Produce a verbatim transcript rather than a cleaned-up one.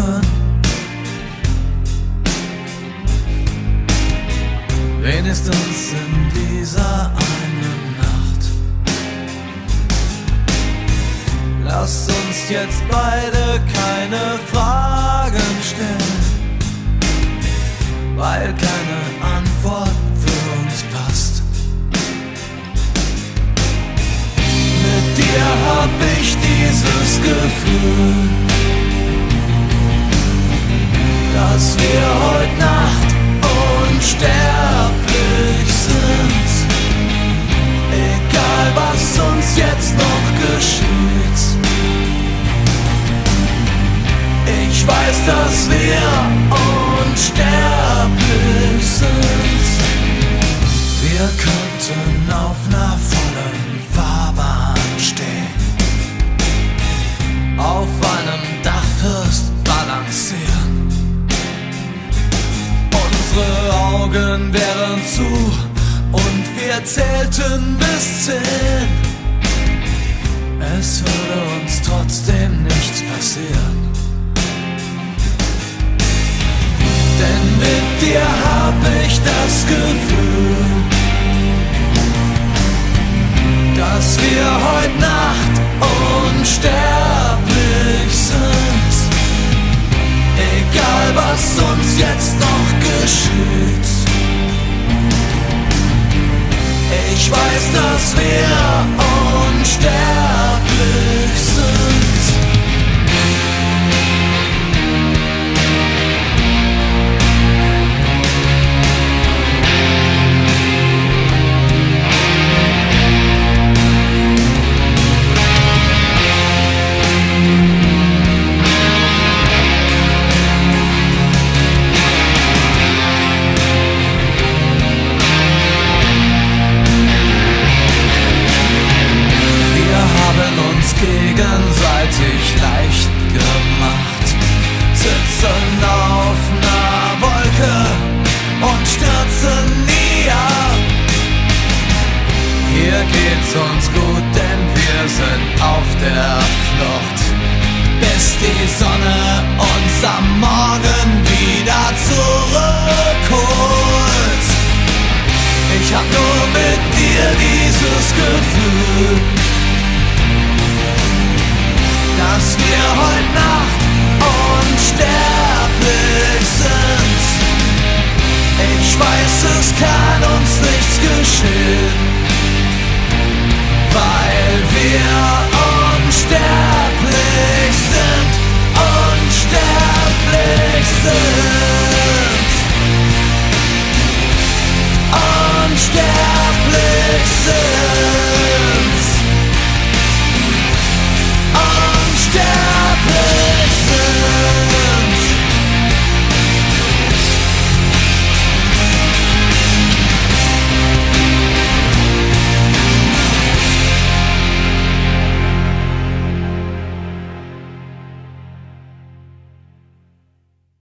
Leben. Wenigstens in dieser einen Nacht. Lass uns jetzt beide keine Fragen stellen, weil keine Antwort für uns passt. Mit dir hab ich dieses Gefühl, dass wir heute Nacht unsterblich sind. Egal was uns jetzt noch geschieht, ich weiß, dass wir unsterblich sind. Wir könnten auf einer vollen Fahrbahn stehen, auf einem Dachfirst balancieren. Unsere Augen wären zu und wir zählten bis zehn. Es würde uns trotzdem nichts passieren. Denn mit dir hab ich das Gefühl, dass wir heute Nacht unsterblich sind. Egal was uns jetzt noch geschieht, ich weiß, dass wir unsterblich sind. Gegenseitig leicht gemacht, sitzen auf einer Wolke und stürzen nie ab. Hier geht's uns gut, denn wir sind auf der Flucht, bis die Sonne uns am Morgen wieder zurückholt. Ich hab nur mit dir dieses Gefühl, dass wir heute Nacht unsterblich sind. Ich weiß, es kann uns nichts geschehen.